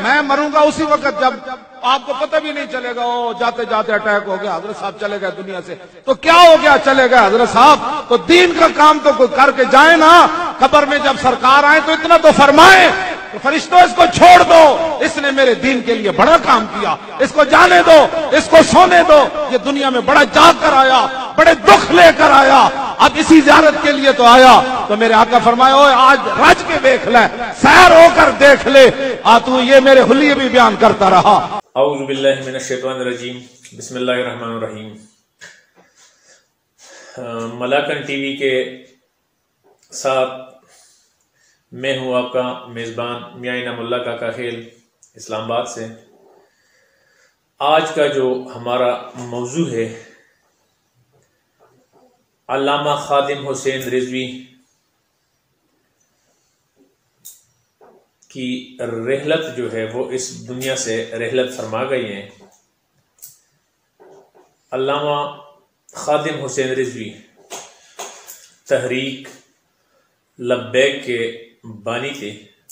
मैं मरूंगा उसी वक्त जब आपको पता भी नहीं चलेगा, ओ जाते जाते अटैक हो गया, हजरत साहब चले गए दुनिया से। तो क्या हो गया, चले गए हजरत साहब, तो दीन का काम तो कोई करके जाए ना। कब्र में जब सरकार आए तो इतना तो फरमाए कि फरिश्तों इसको छोड़ दो, इसने मेरे दीन के लिए बड़ा काम किया, इसको जाने दो, इसको सोने दो, ये दुनिया में बड़ा जाग कर आया, बड़े दुख लेकर आया, अब इसी ज़ियारत के लिए तो आया। तो मेरे आका फरमाया, ओए आज रज के देख ले, सैर होकर देख ले, तू ये मेरे हुलिये भी बयान करता रहा। औज़ु बिल्लाहि मिनश शैतानिर रजीम, बिस्मिल्लाहिर रहमानिर रहीम। मलाकन टीवी के साथ मैं हूँ आपका मेज़बान मियां इनामुल्लाह काका खेल, इस्लामाबाद से। आज का जो हमारा मौजू है, अल्लामा खादिम हुसैन रिजवी की रहलत जो है वो इस दुनिया से रहलत फरमा गई हैं। अल्लामा खादिम हुसैन रिजवी तहरीक लब्बैक के बानी थे।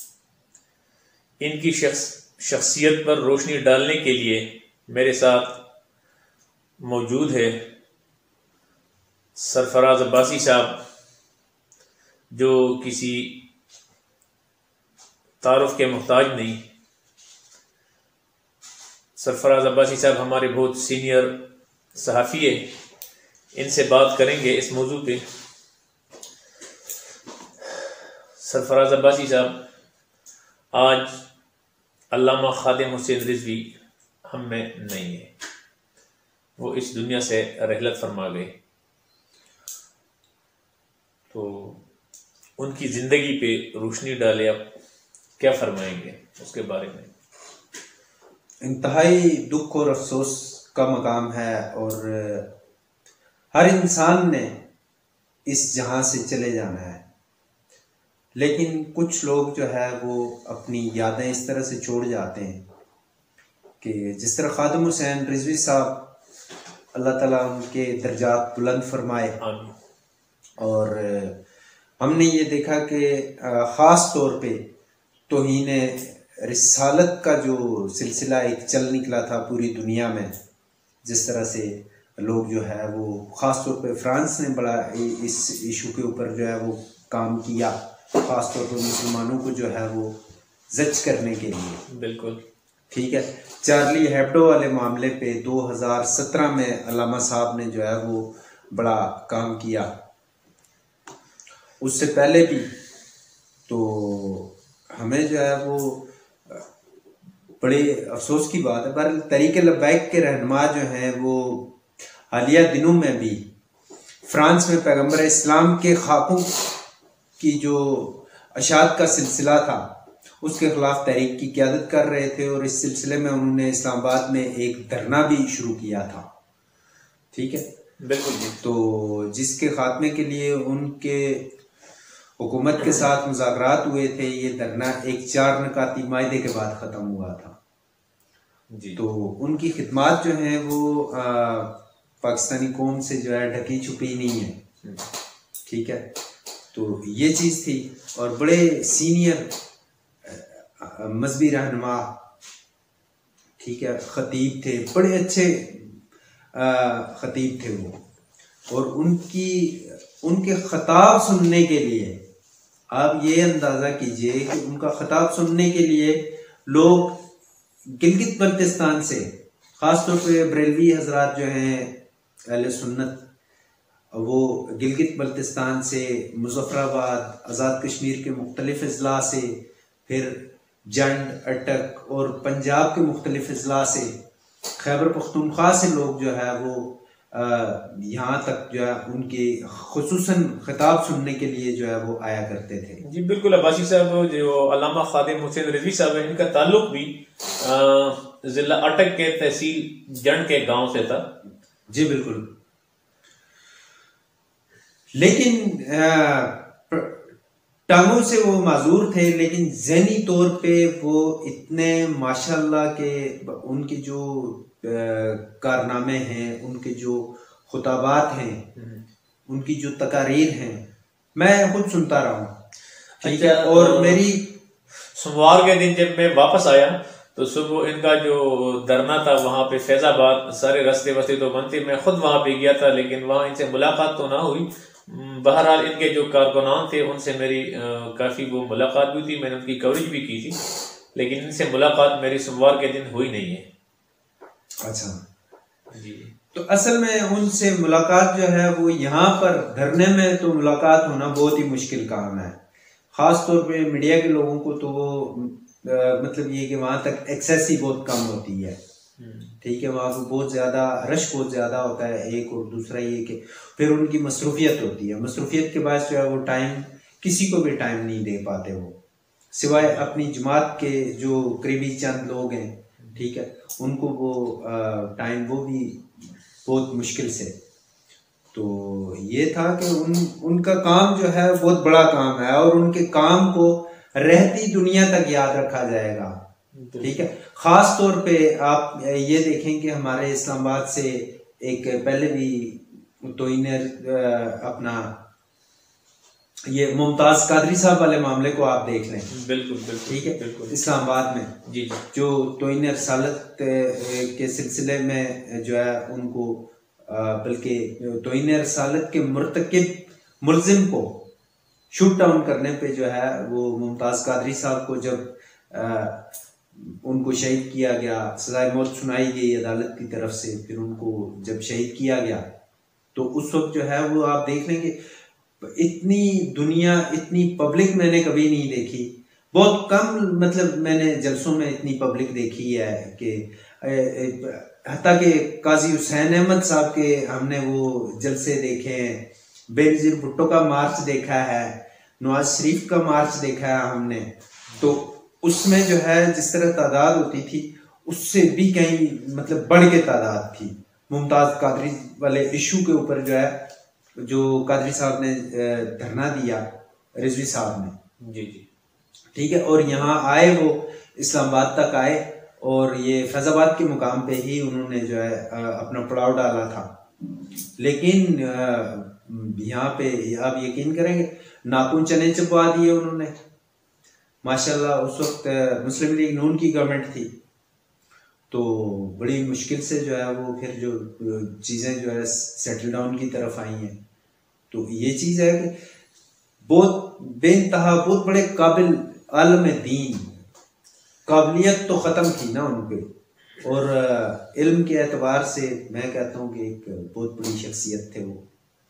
इनकी शख्सियत पर रोशनी डालने के लिए मेरे साथ मौजूद है सरफराज अब्बासी साहब, जो किसी तारुफ के मोहताज नहीं। सरफराज अब्बासी साहब हमारे बहुत सीनियर सहाफ़ी है, इनसे बात करेंगे इस मौजू पे। सरफराज अब्बासी साहब, आज अल्लामा खादिम हुसैन रिजवी हम में नहीं है, वो इस दुनिया से रहलत फरमा गए। तो उनकी ज़िंदगी पे रोशनी डाले, आप क्या फरमाएंगे उसके बारे में? इंतहाई दुख और अफसोस का मकाम है, और हर इंसान ने इस जहां से चले जाना है, लेकिन कुछ लोग जो है वो अपनी यादें इस तरह से छोड़ जाते हैं कि जिस तरह खादिम हुसैन रिजवी साहब, अल्लाह ताला उनके दर्जात बुलंद फरमाए। और हमने ये देखा कि ख़ास तौर पे तौहीन रिसालत का जो सिलसिला एक चल निकला था पूरी दुनिया में, जिस तरह से लोग जो है वो ख़ास तौर पे फ्रांस ने बड़ा इस इशू के ऊपर जो है वो काम किया, ख़ास तौर पर मुसलमानों को जो है वो जज करने के लिए। बिल्कुल ठीक है। चार्ली हेब्डो वाले मामले पे 2017 में अल्लामा साहब ने जो है वो बड़ा काम किया। उससे पहले भी तो हमें जो है वो बड़े अफसोस की बात है, पर तरीके लब्बैक के रहनुमा जो हैं वो हालिया दिनों में भी फ्रांस में पैगंबर इस्लाम के खाकों की जो अशात का सिलसिला था उसके खिलाफ तहरीक की क़यादत कर रहे थे, और इस सिलसिले में उन्होंने इस्लामाबाद में एक धरना भी शुरू किया था। ठीक है, बिल्कुल जी। तो जिसके खात्मे के लिए उनके हुकूमत के साथ मुज़ाकरात हुए थे, ये धरना एक 4 नकाती मायदे के बाद ख़त्म हुआ था जी। तो उनकी खिदमात जो हैं वो पाकिस्तानी कौम से जो है ढकी छुपी नहीं है। ठीक है, तो ये चीज़ थी। और बड़े सीनियर मजहबी रहनुमा, ठीक है, ख़तीब थे, बड़े अच्छे ख़तीब थे वो, और उनके ख़ताब सुनने के लिए आप ये अंदाज़ा कीजिए कि उनका ख़ताब सुनने के लिए लोग गिलगित बल्तिस्तान से, ख़ास तौर पे बरेलवी हजरात जो हैं अहले सुन्नत, वो गिलगित बल्तिस्तान से, मुज़फ़्फ़राबाद, आज़ाद कश्मीर के मुख्तलिफ़ अज़ला से, फिर जंड, अटक और पंजाब के मुख्तलिफ़ अज़ला से, खैबर पख्तूनख्वा से लोग जो है वो यहाँ तक जो है उनके खुसूसन खिताब सुनने के लिए जो है वो आया करते थे। जी बिल्कुल। अब्बासी साहब जो अल्लामा खादिम हुसैन रिजवी साहब है, इनका ताल्लुक भी जिला अटक के तहसील जंड के गांव से था। जी बिल्कुल। लेकिन टांगों से वो माजूर थे, लेकिन ज़हनी तौर पे वो इतने माशाल्लाह के, उनके जो कारनामे हैं, उनके जो खुताबात हैं, उनकी जो तकारीर हैं, मैं खुद सुनता रहा हूँ। ठीक है। और मेरी सोमवार के दिन जब मैं वापस आया तो सुबह इनका जो धरना था वहां पे फैजाबाद, सारे रास्ते वस्ते तो बनते, मैं खुद वहां पे गया था, लेकिन वहां इनसे मुलाकात तो ना हुई। बहरहाल इनके जो कारकुनान थे उनसे मेरी काफी वो मुलाकात भी थी, मैंने उनकी कवरेज भी की थी, लेकिन इनसे मुलाकात मेरी सोमवार के दिन हुई नहीं है। अच्छा जी। तो असल में उनसे मुलाकात जो है वो यहाँ पर धरने में तो मुलाकात होना बहुत ही मुश्किल काम है, खास तौर पे मीडिया के लोगों को तो वो मतलब ये कि वहां तक एक्सेस ही बहुत कम होती है। ठीक है, वहां पर बहुत ज्यादा रश बहुत ज्यादा होता है एक, और दूसरा ये कि फिर उनकी मसरूफियत होती है, मसरूफियत के बाद जो है वो टाइम किसी को भी टाइम नहीं दे पाते वो, सिवाय अपनी जमात के जो करीबी चंद लोग हैं, ठीक है, उनको वो टाइम वो भी बहुत मुश्किल से। तो ये था कि उनका काम जो है बहुत बड़ा काम है और उनके काम को रहती दुनिया तक याद रखा जाएगा। ठीक है, खास तौर पे आप ये देखें कि हमारे इस्लामाबाद से एक पहले भी तोइनर अपना ये मुमताज कादरी साहब वाले मामले को आप देख लें। बिल्कुल बिल्कुल, ठीक है, बिल्कुल इस्लामाबाद में जी जो तोइनर सालत के सिलसिले में जो है उनको बल्कि तोइनर सालत के मुर्तकिब मुलजिम को शूट डाउन करने पे जो है वो मुमताज कादरी साहब को जब उनको शहीद किया गया, सजाए मौत सुनाई गई अदालत की तरफ से, फिर उनको जब शहीद किया गया तो उस वक्त जो है वो आप देख लेंगे इतनी दुनिया, इतनी पब्लिक मैंने कभी नहीं देखी, बहुत कम, मतलब मैंने जलसों में इतनी पब्लिक देखी है कि हत्ता के काजी हुसैन अहमद साहब के हमने वो जलसे देखे हैं, बेनजीर भुट्टो का मार्च देखा है, नवाज शरीफ का मार्च देखा है हमने, तो उसमें जो है जिस तरह तादाद होती थी उससे भी कहीं मतलब बढ़ के तादाद थी। मुमताज कादरी वाले इशू के ऊपर जो है जो कादरी साहब ने धरना दिया, रिजवी साहब ने, जी जी, ठीक है, और यहाँ आए वो इस्लामाबाद तक आए और ये फैजाबाद के मुकाम पे ही उन्होंने जो है अपना पड़ाव डाला था, लेकिन यहाँ पे आप यकीन करेंगे नाखून चने चबवा दिए उन्होंने। माशाल्लाह उस वक्त मुस्लिम लीग नून की गवर्नमेंट थी, तो बड़ी मुश्किल से जो है वो फिर जो चीज़ें जो है सेटल डाउन की तरफ आई हैं। तो ये चीज़ है कि बहुत बेइंतहा बहुत बड़े काबिल आलम दीन, काबिलियत तो ख़त्म थी ना उन पे, और इल्म के एतबार से मैं कहता हूँ कि एक बहुत बड़ी शख्सियत थे वो।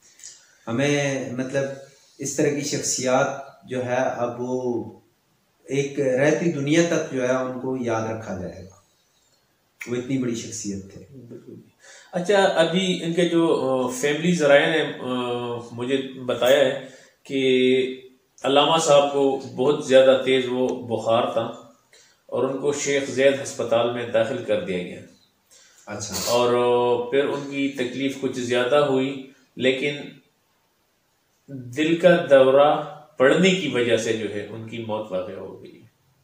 हमें मतलब इस तरह की शख्सियात जो है अब वो एक रहती दुनिया तक जो है उनको याद रखा जाएगा, वो इतनी बड़ी शख्सियत थे। अच्छा, अभी इनके जो फैमिली ज़राए ने मुझे बताया है कि अल्लामा साहब को बहुत ज़्यादा तेज़ वो बुखार था और उनको शेख जैद अस्पताल में दाखिल कर दिया गया। अच्छा। और फिर उनकी तकलीफ कुछ ज़्यादा हुई, लेकिन दिल का दौरा पड़ने की वजह से जो है उनकी मौत वाक़या हो गई।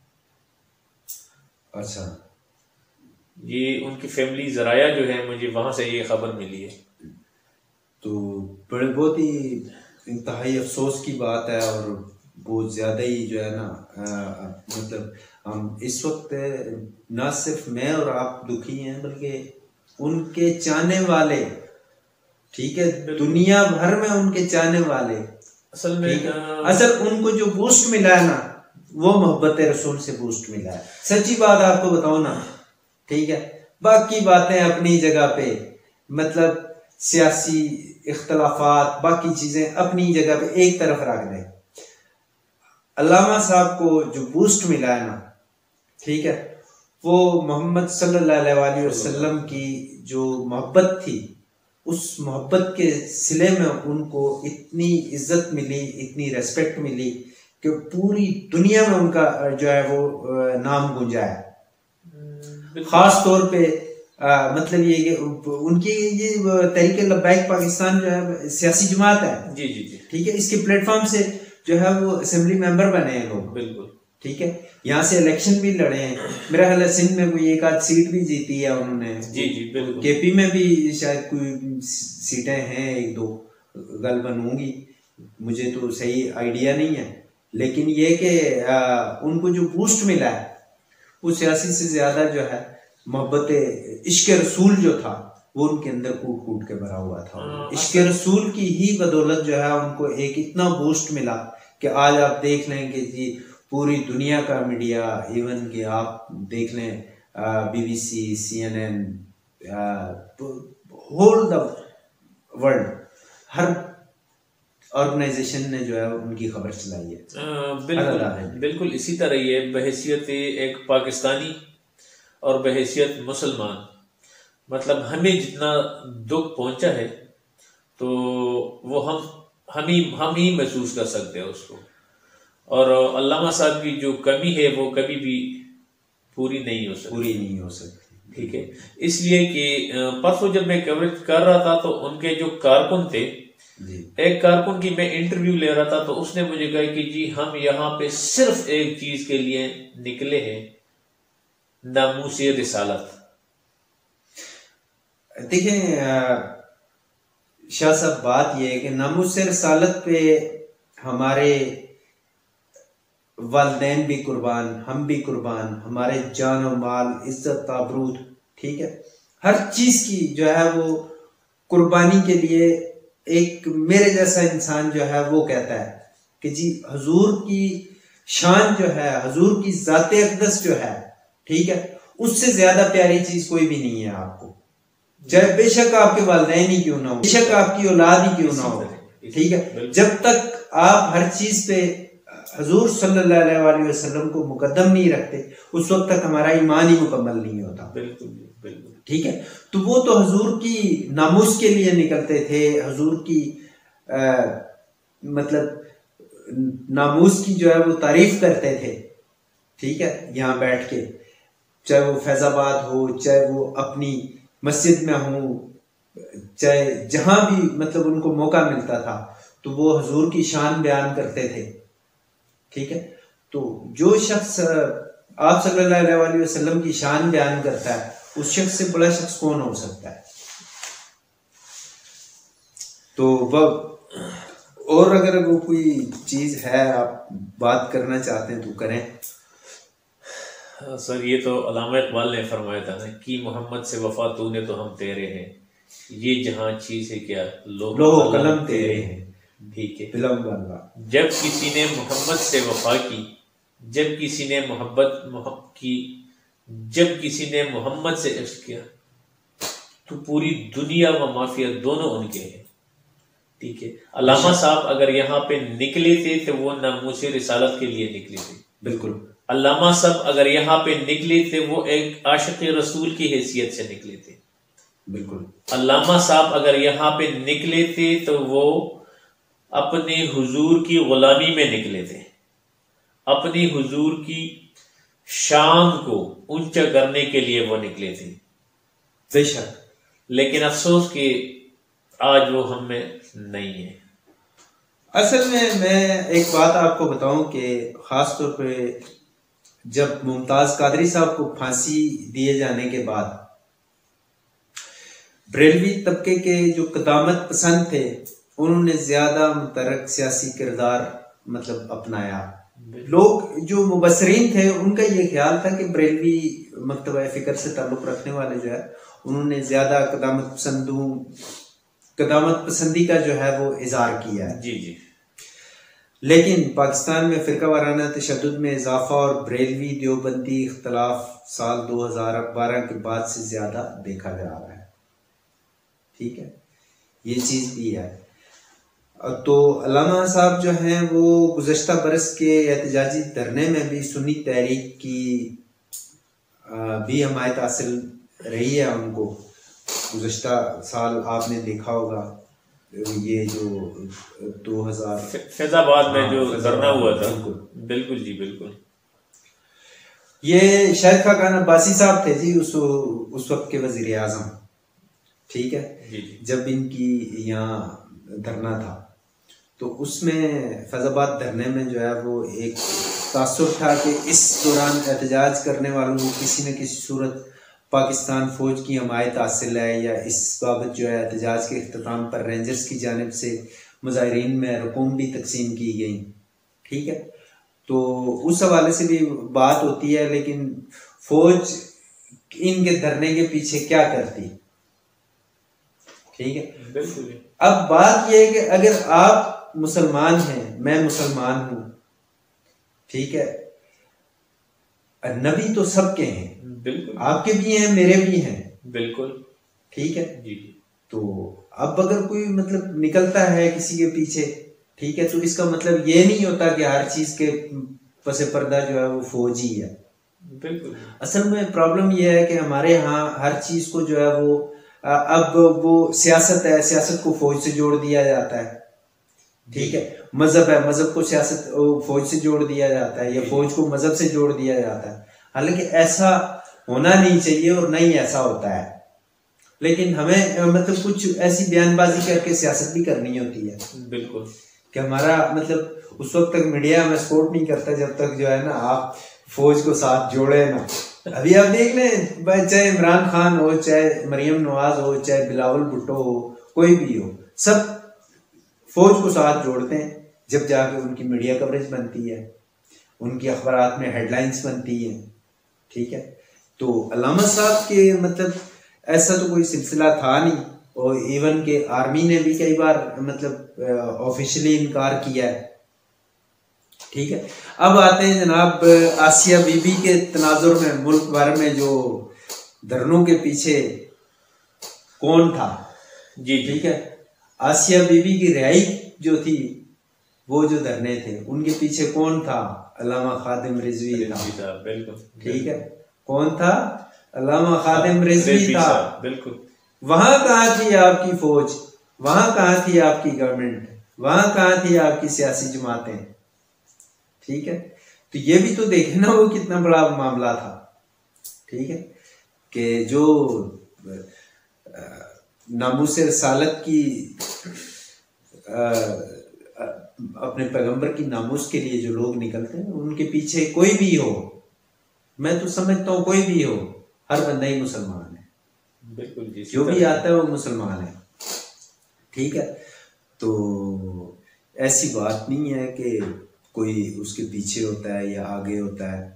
अच्छा, ये उनकी फैमिली ज़राया जो है मुझे वहां से ये खबर मिली है। तो बड़े बहुत ही इंतहाई अफसोस की बात है और बहुत ज़्यादा ही जो है ना मतलब हम इस वक्त ना सिर्फ मैं और आप दुखी हैं बल्कि उनके चाहने वाले, ठीक है, दुनिया भर में उनके चाहने वाले, असल में असल उनको जो बूस्ट मिला है ना वो मोहब्बत रसूल से बूस्ट मिला है। सच्ची बात आपको बताओ ना, ठीक है, बाकी बातें अपनी जगह पे, मतलब सियासी इख्तलाफात बाकी चीजें अपनी जगह पे एक तरफ रख दें, अल्लामा साहब को जो बूस्ट मिला है ना, ठीक है, वो मोहम्मद सल्लल्लाहु अलैहि वसल्लम की जो मोहब्बत थी उस मोहब्बत के सिले में उनको इतनी इज्जत मिली, इतनी रेस्पेक्ट मिली कि पूरी दुनिया में उनका जो है वो नाम गूंजा है। खास तौर पे मतलब ये कि उनकी ये तहरीक लब्बैक पाकिस्तान जो है सियासी जमात है, जी जी जी, ठीक है, इसके प्लेटफॉर्म से जो है वो असेंबली मेंबर बने हैं लोग, बिल्कुल, ठीक है, यहाँ से इलेक्शन भी लड़े हैं, मेरा ख्याल है सिंध में कोई एक आध सीट भी जीती है उन्होंने, जी जी बिल्कुल, केपी में भी शायद कोई सीटें हैं, एक दो गलबन होंगी, मुझे तो सही आइडिया नहीं है, लेकिन ये कि उनको जो बूस्ट मिला है वो सियासी से ज्यादा जो है मोहब्बत इश्क रसूल जो था वो उनके अंदर कूट कूट के भरा हुआ था। इश्क रसूल की ही बदौलत जो है उनको एक इतना बूस्ट मिला कि आज आप देख लें कि जी पूरी दुनिया का मीडिया, इवन कि आप देख लें BBC, CNN, whole the world, हर ऑर्गेनाइजेशन ने जो है उनकी खबर चलाई है। बिल्कुल इसी तरह ये बहैसियत एक पाकिस्तानी और बहैसियत मुसलमान, मतलब हमें जितना दुख पहुंचा है तो वो हम ही महसूस कर सकते हैं उसको। और अल्लामा साहब की जो कमी है वो कभी भी पूरी नहीं हो सकती। ठीक है, इसलिए कि परसों जब मैं कवरेज कर रहा था तो उनके जो कारकुन थे, एक कारकुन की मैं इंटरव्यू ले रहा था तो उसने मुझे कहा कि जी हम यहाँ पे सिर्फ एक चीज के लिए निकले हैं, नामूसे रिसालत। देखिए शाह साहब, बात यह है कि नामूसे रिसालत पे हमारे वालिदैन भी कुर्बान, हम भी कुर्बान, हमारे जान और माल, इज्जत, आबरूद, ठीक है, हर चीज की जो है वो कुर्बानी के लिए एक मेरे जैसा इंसान जो है वो कहता है कि जी हजूर की शान जो है, हजूर की ज़ाते अक़दस जो है, ठीक है, उससे ज्यादा प्यारी चीज कोई भी नहीं है आपको, चाहे बेशक आपके वालिदैन ही क्यों ना हो, बेशक आपकी औलाद ही क्यों ना हो, ठीक है। जब तक आप हर चीज पे हजूर सल्लल्लाहु अलैहि वसल्लम को मुकद्दम नहीं रखते, उस वक्त तक हमारा ईमान ही मुकम्मल नहीं होता। बिल्कुल, ठीक है। तो वो तो हजूर की नामुस के लिए निकलते थे, हजूर की मतलब नामुस की जो है वो तारीफ करते थे, ठीक है, यहाँ बैठ के, चाहे वो फैजाबाद हो, चाहे वो अपनी मस्जिद में हो, चाहे जहां भी मतलब उनको मौका मिलता था तो वो हजूर की शान बयान करते थे। ठीक है, तो जो शख्स आप सल्लल्लाहु अलैहि वसल्लम की शान बयान करता है, उस शख्स से बड़ा शख्स कौन हो सकता है? तो वह और अगर वो कोई चीज है आप बात करना चाहते हैं तो करें। सर, ये तो अल्लामा इकबाल ने फरमाया था ना कि मोहम्मद से वफा तूने तो हम तेरे हैं, ये जहां चीज है क्या लोहो कलम तेरे हैं। ठीक है, जब किसी ने मोहम्मद से वफा की, जब किसी ने मोहब्बत की, जब किसी ने मोहम्मद से इश्क किया तो पूरी दुनिया व माफिया दोनों उनके हैं। ठीक है, अल्लामा साहब अगर यहाँ पे निकले थे तो वो नामूसे रिसालत के लिए निकले थे। बिल्कुल। अल्लामा साहब अगर यहाँ पे निकले थे वो एक आशिक रसूल की हैसियत से निकले थे। बिल्कुल। अल्लामा साहब अगर यहाँ पे निकले थे तो वो अपने हुजूर की गुलामी में निकले थे, अपनी हुजूर की शान को ऊंचा करने के लिए वो निकले थे। बेशक, लेकिन अफसोस कि आज वो हम में नहीं है। असल में मैं एक बात आपको बताऊं कि खास तौर पे जब मुमताज कादरी साहब को फांसी दिए जाने के बाद बरेलवी तबके के जो कदामत पसंद थे उन्होंने ज्यादा मुतरक सियासी किरदार मतलब अपनाया। लोग जो मुबसरीन थे उनका ये ख्याल था कि बरेलवी मकतबा फिक्र से ताल्लुक रखने वाले जो है उन्होंने ज्यादा कदामत पसंदी का जो है वो इजहार किया है। जी जी। लेकिन पाकिस्तान में फिरका वाराना तशद्दुद में इजाफा और बरेलवी देवबंदी इख्तलाफ साल 2012 के बाद से ज्यादा देखा जा रहा है। ठीक है, ये चीज भी है। तो अल्लामा साहब जो हैं वो गुज़श्ता बरस के एहतजाजी धरने में भी सुन्नी तहरीक की भी हमायत हासिल रही है उनको। गुज़श्ता साल आपने देखा होगा ये जो 2000 फैजाबाद में जो धरना हुआ था। बिल्कुल जी, बिल्कुल। ये शाहिद खान अब्बासी साहब थे जी उस वक्त के वजीर आजम। ठीक है जी। जब इनकी यहाँ धरना था तो उसमें फैजाबाद धरने में जो है वो एक तासुर था कि इस दौरान एहतजाज करने वालों को किसी न किसी सूरत पाकिस्तान फौज की हमायत हासिल है, या इस बाबत जो है एहतजाज के अख्ताम पर रेंजर्स की जानिब से मुजाहिरीन में रकूम भी तकसीम की गई। ठीक है, तो उस हवाले से भी बात होती है, लेकिन फौज इनके धरने के पीछे क्या करती। ठीक है, बिल्कुल। अब बात यह है कि अगर आप मुसलमान हैं, मैं मुसलमान हूं, ठीक है, नबी तो सबके हैं, बिल्कुल, आपके भी हैं, मेरे भी हैं, बिल्कुल, ठीक है जी। तो अब अगर कोई मतलब निकलता है किसी के पीछे, ठीक है, तो इसका मतलब ये नहीं होता कि हर चीज के पसे पर्दा जो है वो फौज ही है। बिल्कुल, असल में प्रॉब्लम यह है कि हमारे यहाँ हर चीज को जो है वो अब वो सियासत है, सियासत को फौज से जोड़ दिया जाता है, ठीक है, मजहब है, मजहब को सियासत फौज से जोड़ दिया जाता है, या फौज को मजहब से जोड़ दिया जाता है। हालांकि ऐसा होना नहीं चाहिए और नहीं ऐसा होता है, लेकिन हमें मतलब कुछ ऐसी बयानबाजी करके सियासत भी करनी होती है। बिल्कुल, कि हमारा मतलब उस वक्त तक मीडिया हमें सपोर्ट नहीं करता जब तक जो है ना आप फौज को साथ जोड़े ना। अभी आप देख लें, चाहे इमरान खान हो, चाहे मरियम नवाज हो, चाहे बिलावल भुट्टो हो, कोई भी हो, सब फौज को साथ जोड़ते हैं जब जाके उनकी मीडिया कवरेज बनती है, उनकी अखबारात में हेडलाइंस बनती है, ठीक है। तो अल्लामा साहब के मतलब ऐसा तो कोई सिलसिला था नहीं, और इवन के आर्मी ने भी कई बार मतलब ऑफिशियली इनकार किया है, ठीक है। अब आते हैं जनाब आसिया बीबी के तनाजुर में, मुल्क भर में जो धरनों के पीछे कौन था, जी, ठीक है। आसिया बीबी की रिहाई जो थी, वो जो धरने थे उनके पीछे कौन था, अल्लामा खादिम रिजवी था, बिल्कुल, ठीक है। कौन था, अल्लामा खादिम रिजवी था, बिल्कुल। वहां कहाँ थी आपकी फौज, वहां कहाँ थी आपकी गवर्नमेंट, वहां कहाँ थी आपकी सियासी जमातें, ठीक है। तो ये भी तो देखे ना वो कितना बड़ा मामला था, ठीक है, कि जो नामूस रसालत की अपने पैगंबर की नामूस के लिए जो लोग निकलते हैं, उनके पीछे कोई भी हो, मैं तो समझता हूँ कोई भी हो, हर बंदा ही मुसलमान है, बिल्कुल जी, जो भी आता है वो मुसलमान है, ठीक है। तो ऐसी बात नहीं है कि कोई उसके पीछे होता है या आगे होता है।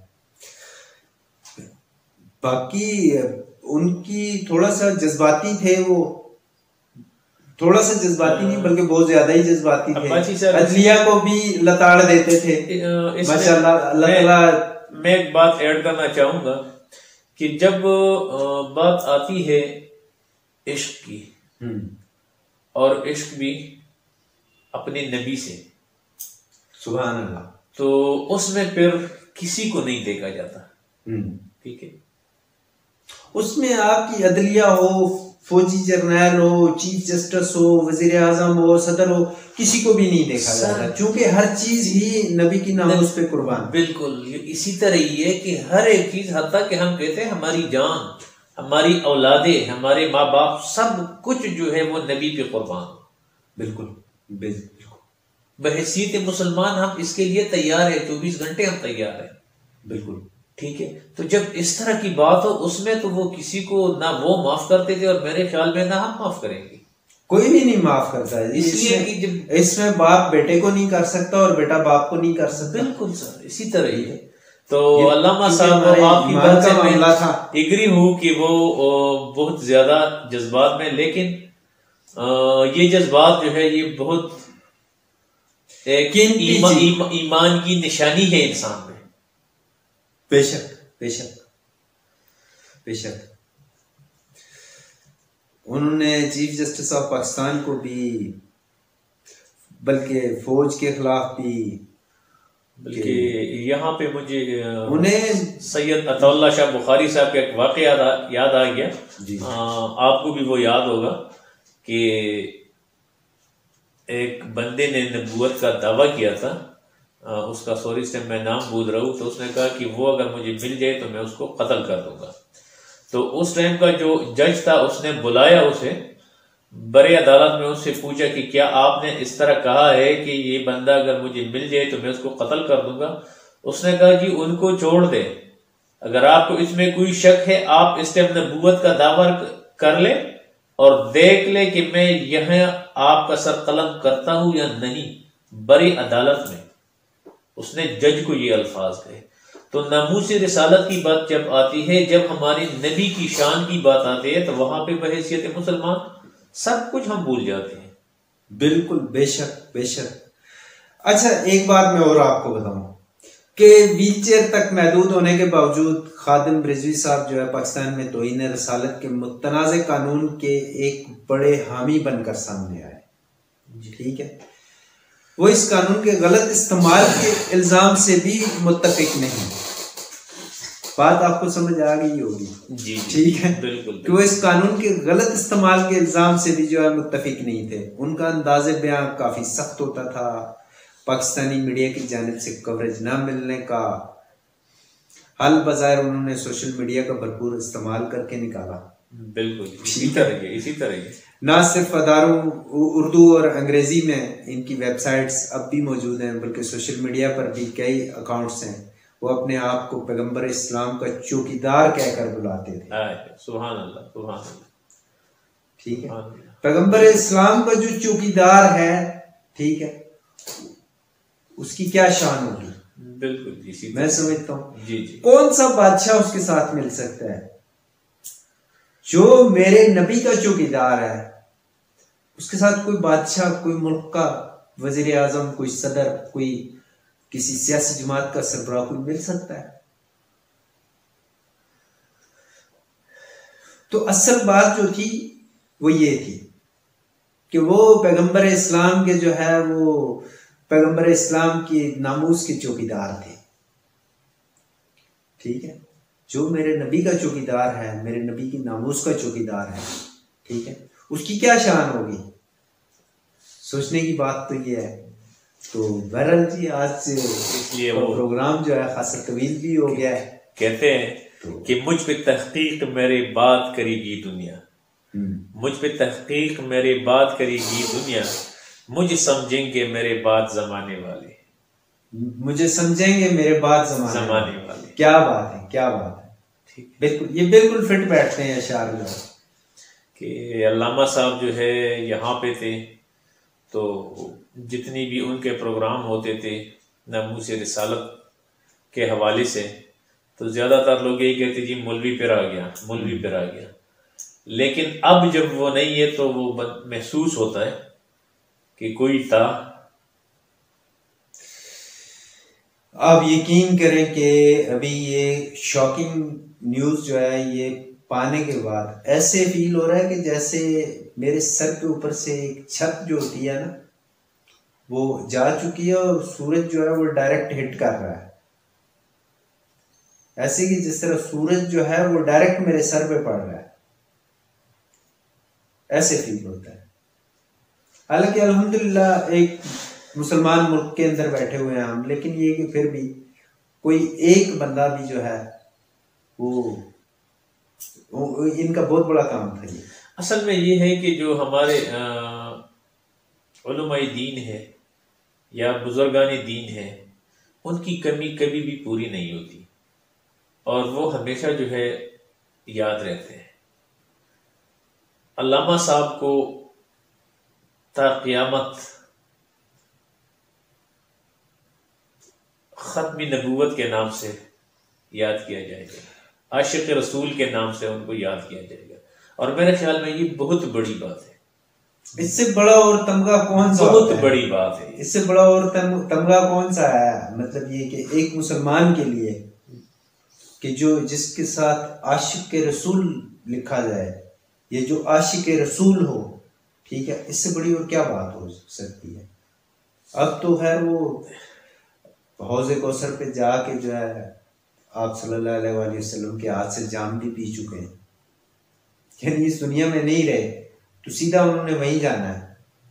बाकी उनकी थोड़ा सा जज्बाती थे, वो थोड़ा सा जज्बाती नहीं बल्कि बहुत ज्यादा ही जज्बाती थे, अदलिया को भी लताड़ देते थे माशाल्लाह। अल्लाह ताला, मैं एक बात ऐड करना चाहूंगा कि जब बात आती है इश्क की, और इश्क भी अपने नबी से, सुभान अल्लाह, तो उसमें फिर किसी को नहीं देखा जाता, ठीक है। उसमें आपकी अदलिया हो, फौजी जर्नैल हो, चीफ जस्टिस हो, वजीर आजम हो, सदर हो, किसी को भी नहीं देखा जाता, क्योंकि हर चीज ही नबी की नामूस पे कुर्बान। बिल्कुल इसी तरह ही है कि हर एक चीज, हत्ता कि हम कहते हैं हमारी जान, हमारी औलादे, हमारे माँ बाप, सब कुछ जो है वो नबी पे कुर्बान। बिल्कुल बिल्कुल, बहसीत मुसलमान हम इसके लिए तैयार है, 24 घंटे हम तैयार है, बिल्कुल, ठीक है। तो जब इस तरह की बात हो, उसमें तो वो किसी को ना वो माफ करते थे, और मेरे ख्याल में ना हम माफ करेंगे, कोई भी नहीं माफ करता है, इसलिए कि जब इसमें बाप बेटे को नहीं कर सकता और बेटा बाप को नहीं कर सकता। बिल्कुल सर, इसी तरह ही है। तो अल्लामा साहब आपकी बात से मामला था, एग्री हूँ कि वो बहुत ज्यादा जज्बात में, लेकिन ये जज्बात जो है ये बहुत एक ईमान की निशानी है इंसान में। बेशक बेशक बेशक, उन्होंने चीफ जस्टिस ऑफ पाकिस्तान को भी, बल्कि फौज के खिलाफ भी, बल्कि यहाँ पे मुझे उन्हें सैयद अताउल्लाह शाह बुखारी साहब का एक वाक़या याद आ गया, आपको भी वो याद होगा कि एक बंदे ने नबूवत का दावा किया था, उसका सॉरी से मैं नाम भूल रहा हूँ, तो उसने कहा कि वो अगर मुझे मिल जाए तो मैं उसको कत्ल कर दूंगा। तो उस टाइम का जो जज था उसने बुलाया उसे बड़े अदालत में, उससे पूछा कि क्या आपने इस तरह कहा है कि ये बंदा अगर मुझे मिल जाए तो मैं उसको कत्ल कर दूंगा। उसने कहा जी उनको छोड़ दे, अगर आपको इसमें कोई शक है आप इस टाइम नबूवत का दावा कर ले और देख ले कि मैं यह आपका सर कलम करता हूं या नहीं, बड़ी अदालत में उसने जज को ये अल्फाज कहे। तो नामूस रिसालत की बात जब आती है, जब हमारे नबी की शान की बात आती है, तो वहां पे बहैसियत मुसलमान सब कुछ हम भूल जाते हैं। बिल्कुल, बेशक बेशक। अच्छा, एक बात मैं और आपको बताऊं कि व्हीलचेयर तक महदूद होने के बावजूद खादिम रिजवी साहब जो है पाकिस्तान में तौहीन रसालत के मुतनाज़ कानून के एक बड़े हामी बनकर सामने आए। ठीक है, वो इस कानून के गलत इस्तेमाल के इल्जाम से भी मुत्तफिक नहीं। बात आपको समझ आ गई होगी जी, ठीक है, बिल्कुल, कि वो इस कानून के गलत इस्तेमाल के इल्जाम से भी जो है मुत्तफिक नहीं थे। उनका अंदाज़े बयां काफी सख्त होता था, पाकिस्तानी मीडिया की जानिब से कवरेज न मिलने का हल बजाय उन्होंने सोशल मीडिया का भरपूर इस्तेमाल करके निकाला। बिल्कुल इसी तरह ही ना सिर्फ अदारों उर्दू और अंग्रेजी में इनकी वेबसाइट्स अब भी मौजूद हैं, बल्कि सोशल मीडिया पर भी कई अकाउंट्स हैं। वो अपने आप को पैगंबर इस्लाम का चौकीदार कहकर बुलाते थे। सुभान अल्लाह, सुभान अल्लाह। ठीक है, पैगंबर इस्लाम का जो चौकीदार है, ठीक है, उसकी क्या शान होगी? बिल्कुल मैं समझता हूँ जी। कौन सा बादशाह उसके साथ मिल सकता है? जो मेरे नबी का चौकीदार है, उसके साथ कोई बादशाह, कोई मुल्क का वजीर आजम, कोई सदर, कोई किसी सियासी जमात का सरबराह कोई मिल सकता है? तो असल बात जो थी वो ये थी कि वो पैगंबर इस्लाम के जो है वो पैगंबर इस्लाम के नामूस के चौकीदार थे। ठीक है, जो मेरे नबी का चौकीदार है, मेरे नबी की नामूस का चौकीदार है, ठीक है, उसकी क्या शान होगी? सोचने की बात तो ये है। तो बहरहाल जी, आज इसलिए वो प्रोग्राम जो है खासा तवील भी हो गया है। कहते हैं कि मुझ पे तहकीक मेरे बात करेगी दुनिया, मुझ पे तहकीक मेरे बात करेगी दुनिया, मुझे समझेंगे मेरे बात जमाने वाले, मुझे समझेंगे मेरे बात जमाने वाले। क्या बात है, क्या बात है। ठीक, बिल्कुल, ये बिल्कुल फिट बैठते हैं अशार जो कि अल्लामा साहब जो है यहाँ पे थे, तो जितनी भी उनके प्रोग्राम होते थे नामूस रिसालत के हवाले से, तो ज़्यादातर लोग यही कहते जी मौलवी पर आ गया, मौलवी पर आ गया। लेकिन अब जब वो नहीं है तो वो महसूस होता है कि कोई था। आप यकीन करें कि अभी ये शॉकिंग न्यूज़ जो है ये पाने के बाद ऐसे फील हो रहा है कि जैसे मेरे सर के ऊपर से एक छत जो होती है ना, वो जा चुकी है और सूरज जो है वो डायरेक्ट हिट कर रहा है। ऐसे कि जिस तरह सूरज जो है वो डायरेक्ट मेरे सर पे पड़ रहा है, ऐसे फील होता है। हालांकि अल्हम्दुलिल्लाह एक मुसलमान मुल्क के अंदर बैठे हुए हैं हम, लेकिन ये कि फिर भी कोई एक बंदा भी जो है वो इनका बहुत बड़ा काम था। ये असल में ये है कि जो हमारे उलमाए दीन है या बुजुर्गान दीन है, उनकी कमी कभी भी पूरी नहीं होती और वो हमेशा जो है याद रहते हैं। अल्लामा साहब को ता क़यामत ख़त्म नबूवत के नाम से याद किया जाएगा, आशिक़ रसूल के नाम से उनको याद किया जाएगा, और मेरे ख्याल में ये बहुत बड़ी बात है। इससे बड़ा और तमगा कौन सा? बहुत बड़ी बात है। इससे बड़ा और तमगा कौन सा है? मतलब ये कि एक मुसलमान के लिए कि जो जिसके साथ आशिक़ के रसूल लिखा जाए, ये जो आशिक़ रसूल हो, ठीक है, इससे बड़ी और क्या बात हो सकती है? अब तो खैर वो हौज़े कौसर पे जाके जो है आप सल्लल्लाहु अलैहि वसल्लम के हाथ से जाम भी पी चुके हैं, यानी इस दुनिया में नहीं रहे तो सीधा उन्होंने वहीं जाना है।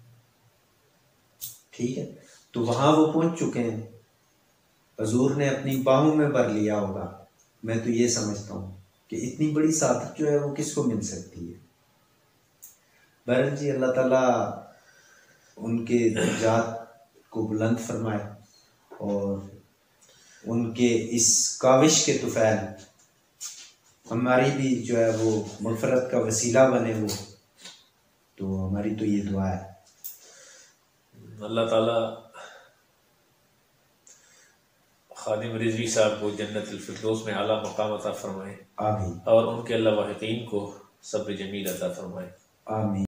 ठीक है, तो वहां वो पहुंच चुके हैं, हजूर ने अपनी बाहों में भर लिया होगा। मैं तो ये समझता हूँ कि इतनी बड़ी सादत जो है वो किसको मिल सकती है। बहरहाल जी, अल्लाह ताला उनके जात को बुलंद फरमाए और उनके इस काविश के तुफैल हमारी भी जो है वो मग़फ़िरत का वसीला बने। वो तो हमारी तो ये दुआ है, अल्लाह ताला खादिम रिजवी साहब को जन्नतुल फिरदौस में आला मकाम अता फरमाए आमीन और उनके अल्लाह वाहिदीन को सब्र जमील अता फरमाए। आमीन।